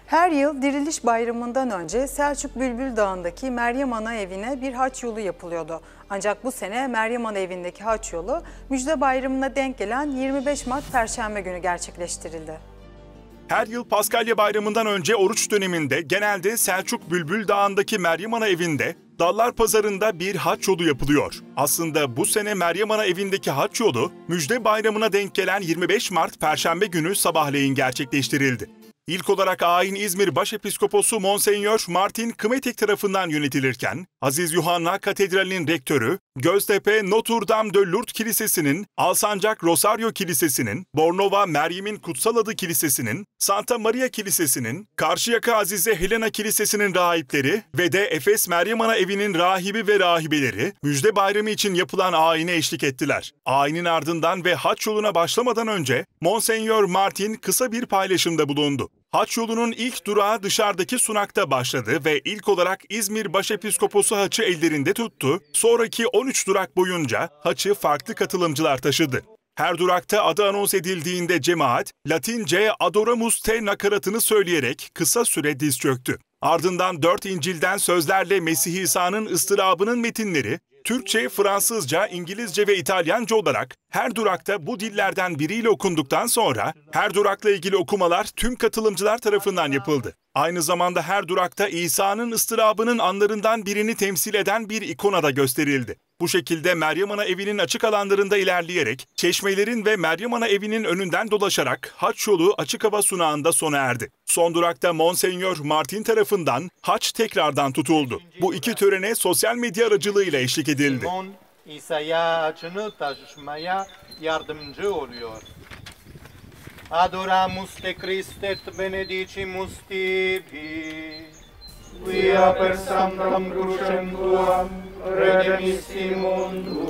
Her yıl Diriliş Bayramı'ndan önce Selçuk Bülbül Dağı'ndaki Meryem Ana evine bir haç yolu yapılıyordu. Ancak bu sene Meryem Ana evindeki haç yolu Müjde Bayramı'na denk gelen 25 Mart Perşembe günü gerçekleştirildi. Her yıl Paskalya Bayramı'ndan önce oruç döneminde genelde Selçuk Bülbül Dağı'ndaki Meryem Ana evinde Dallar Pazarı'nda bir haç yolu yapılıyor. Aslında bu sene Meryem Ana evindeki haç yolu Müjde Bayramı'na denk gelen 25 Mart Perşembe günü sabahleyin gerçekleştirildi. İlk olarak ayin İzmir Başepiskoposu Monseñor Martin Kmetek tarafından yönetilirken, Aziz Yuhanna Katedrali'nin rektörü, Göztepe Notre Dame de Lourdes Kilisesi'nin, Alsancak Rosario Kilisesi'nin, Bornova Meryem'in Kutsal Adı Kilisesi'nin, Santa Maria Kilisesi'nin, Karşıyaka Azize Helena Kilisesi'nin rahipleri ve de Efes Meryem Ana evinin rahibi ve rahibeleri Müjde Bayramı için yapılan ayine eşlik ettiler. Ayinin ardından ve haç yoluna başlamadan önce Monseñor Martin kısa bir paylaşımda bulundu. Haç yolunun ilk durağı dışarıdaki sunakta başladı ve ilk olarak İzmir Başepiskoposu haçı ellerinde tuttu. Sonraki 13 durak boyunca haçı farklı katılımcılar taşıdı. Her durakta adı anons edildiğinde cemaat, Latince Adoramus Te nakaratını söyleyerek kısa süre diz çöktü. Ardından 4 İncil'den sözlerle Mesih İsa'nın ıstırabının metinleri, Türkçe, Fransızca, İngilizce ve İtalyanca olarak her durakta bu dillerden biriyle okunduktan sonra her durakla ilgili okumalar tüm katılımcılar tarafından yapıldı. Aynı zamanda her durakta İsa'nın ıstırabının anlarından birini temsil eden bir ikona da gösterildi. Bu şekilde Meryem Ana evinin açık alanlarında ilerleyerek çeşmelerin ve Meryem Ana evinin önünden dolaşarak haç yolu açık hava sunağında sona erdi. Son durakta Monseñor Martin tarafından haç tekrardan tutuldu. Bu iki törene sosyal medya aracılığıyla eşlik edildi. İsa'ya haçını taşımaya yardımcı oluyor. Adoramus te Christe benedicimus tibi. Quia per sanctam crucem tuam redemissimum